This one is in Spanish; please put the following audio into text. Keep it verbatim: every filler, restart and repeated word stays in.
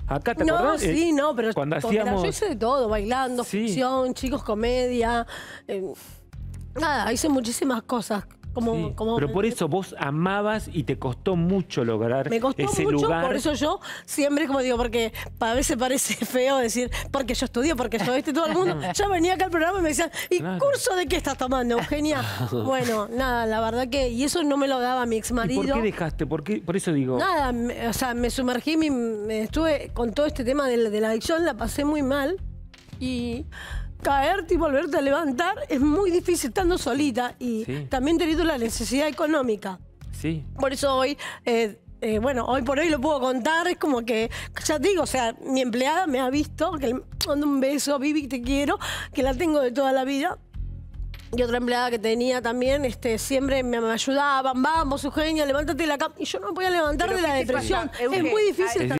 Acá, ¿te No, acordás? sí, Eh, no, pero cuando porque hacíamos... yo hice de todo, bailando, Sí. ficción, chicos, comedia. eh, nada, hice muchísimas cosas. Como, Sí, como pero por eso vos amabas y te costó mucho lograr me costó ese mucho, lugar. por eso yo siempre, como digo, porque a veces parece feo decir, porque yo estudié, porque yo, ¿viste? Todo el mundo ya venía acá al programa y me decían, ¿y Claro. curso de qué estás tomando, Eugenia? Bueno, nada, la verdad que, y eso no me lo daba mi ex ¿Y marido. por qué dejaste? ¿Por qué? Por eso digo... Nada, me- o sea, me sumergí, me, me estuve con todo este tema de, la- de la adicción, la pasé muy mal. Y caerte y volverte a levantar es muy difícil estando solita y Sí. también teniendo la necesidad económica. Sí. Por eso hoy, eh, eh, bueno, hoy por hoy lo puedo contar, es como que, ya te digo, o sea, mi empleada me ha visto, que le mando un beso, Vivi, te quiero, que la tengo de toda la vida. Y otra empleada que tenía también, este, siempre me, me ayudaban, vamos, Eugenia, levántate de la cama. Y yo no me podía levantar ¿Pero de la qué te depresión. pasa, Euge? Es muy difícil. Ay,